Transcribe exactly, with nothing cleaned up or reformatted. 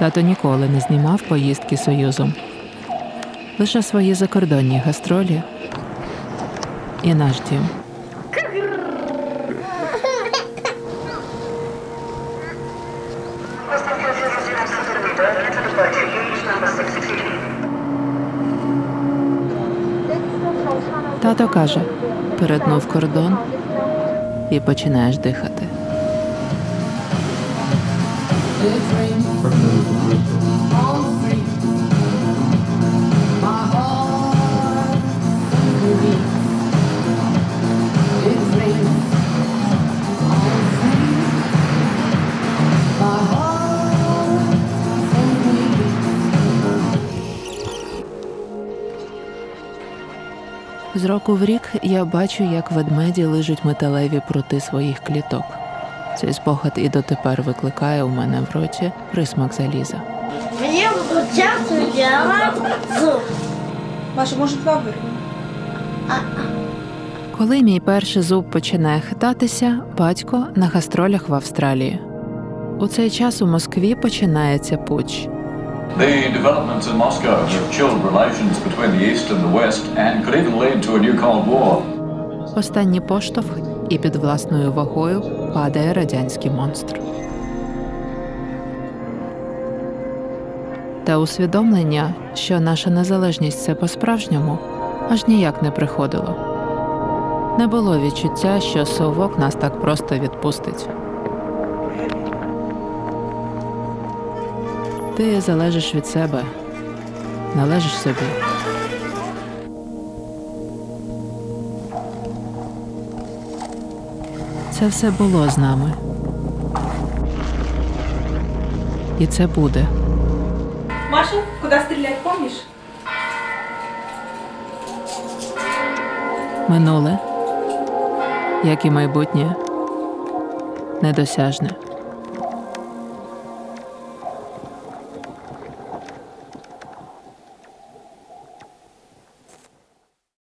Тато ніколи не знімав поїздки Союзом. Лише свої закордонні гастролі і наш дім. Тато каже, перетнув кордон і починаєш дихати. З року в рік я бачу, як ведмеді лижуть металеві прути своїх кліток. Цей спогад і дотепер викликає у мене в роті присмак заліза. Мені будуть часто робити зуб. Маша, може, два вирвемо? Коли мій перший зуб починає хитатися, батько на гастролях в Австралії. У цей час у Москві починається путч. The developments in Moscow have chilled relations between the East and the West and could even lead to a new Cold War. Останній поштовх, і під власною вагою падає радянський монстр. Та усвідомлення, що наша незалежність – це по-справжньому, аж ніяк не приходило. Не було відчуття, що совок нас так просто відпустить. Ти залежиш від себе, належиш собі. Це все було з нами. І це буде. Маша, куди стріляти, помніш? Минуле, як і майбутнє, недосяжне.